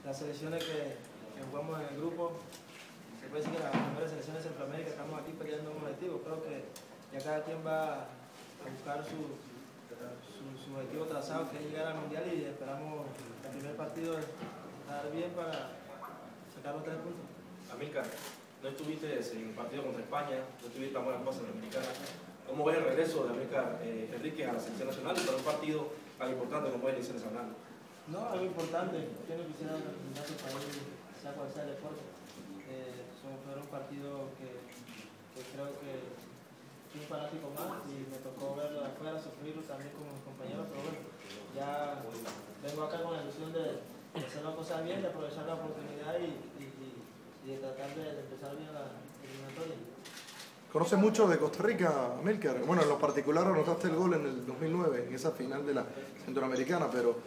las selecciones que jugamos en el grupo, se puede decir que las mejores selecciones de Centroamérica, estamos aquí peleando un objetivo. Creo que ya cada quien va a buscar su objetivo trazado, que es llegar al Mundial, y esperamos el primer partido dar bien para sacar los 3 puntos. Amílcar, no estuviste en el partido contra España, no estuviste tan buenas cosas en la Dominicana. ¿Cómo ves el regreso de Amílcar Enríquez a la selección nacional para un partido tan importante como es el Liceo Nacional? No, algo importante. Yo no quisiera representar el país, sea cual sea el deporte. Fue un partido que creo que fui un fanático más y me tocó verlo de afuera, sufrirlo también con mis compañeros, pero bueno, ya vengo acá con la ilusión de hacer las cosas bien, de aprovechar la oportunidad y de tratar de empezar bien la eliminatoria. ¿Conoce mucho de Costa Rica, Amílcar? Bueno, en lo particular anotaste el gol en el 2009, en esa final de la Centroamericana, pero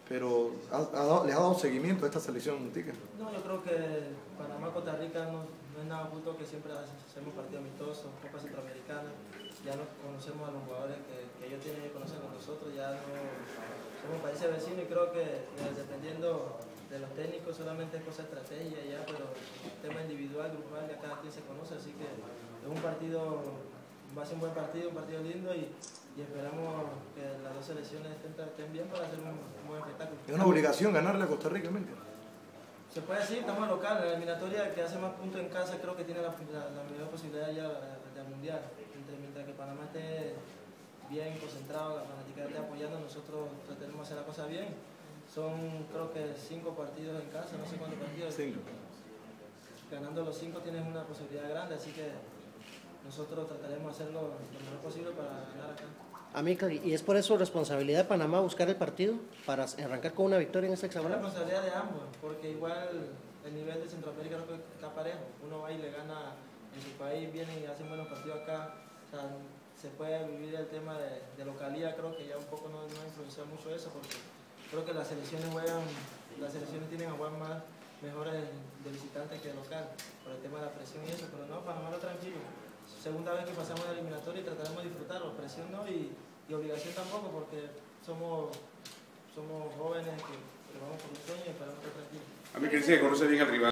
¿les ha dado seguimiento a esta selección tica? No, yo creo que Panamá-Costa Rica no es nada oculto, que siempre hacemos partidos amistosos, Copa Centroamericana, ya nos conocemos a los jugadores que ellos tienen que conocer con nosotros, ya no somos países vecinos, y creo que dependiendo de los técnicos solamente es cosa de estrategia ya, pero el tema individual, grupal, ya cada quien se conoce, así que es un partido, va a ser un buen partido, un partido lindo, y esperamos que las dos selecciones estén bien para hacer un buen espectáculo. ¿Es una obligación ganarle a Costa Rica, Amílcar? Se puede decir, estamos local, en la eliminatoria que hace más puntos en casa creo que tiene la mayor posibilidad ya del Mundial. Mientras que Panamá esté bien concentrado, la fanática esté apoyando, nosotros tratemos de hacer la cosa bien. Son creo que 5 partidos en casa, no sé cuántos partidos. 5. Ganando los 5 tienes una posibilidad grande, así que nosotros trataremos de hacerlo lo mejor posible para ganar acá. Amílcar, ¿y es por eso responsabilidad de Panamá buscar el partido para arrancar con una victoria en este Es hexagonal? responsabilidad de ambos, porque igual el nivel de Centroamérica no está parejo. Uno va y le gana en su país, viene y hacen buenos partidos acá. O sea, se puede vivir el tema de localidad, creo que ya un poco no ha influenciado mucho eso, porque creo que las selecciones tienen a jugar más mejores de visitantes que de local, por el tema de la presión y eso, pero no, Panamá no, tranquilo. Segunda vez que pasamos la eliminatoria y trataremos de disfrutarlo, presión no y obligación tampoco, porque somos jóvenes que vamos por un sueño y esperamos estar tranquilos. A mí que dice que conoce bien al rival.